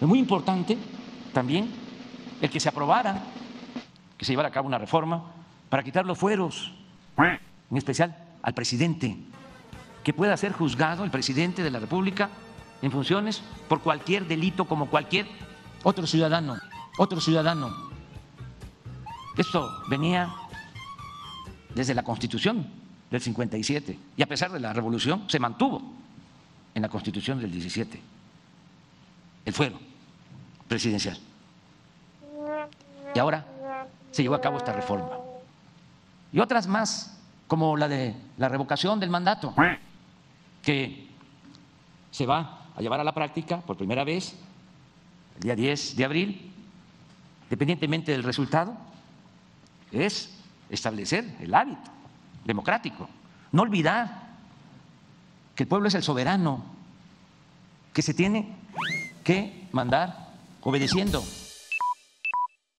Es muy importante también el que se aprobara, que se llevara a cabo una reforma para quitar los fueros, en especial al presidente, que pueda ser juzgado el presidente de la República en funciones por cualquier delito como cualquier otro ciudadano. Esto venía desde la Constitución del 57 y a pesar de la revolución se mantuvo en la Constitución del 17 el fuero presidencial. Y ahora se llevó a cabo esta reforma. Y otras más, como la de la revocación del mandato, que se va a llevar a la práctica por primera vez el día 10 de abril, independientemente del resultado, es establecer el hábito democrático. No olvidar que el pueblo es el soberano, que se tiene que mandar obedeciendo.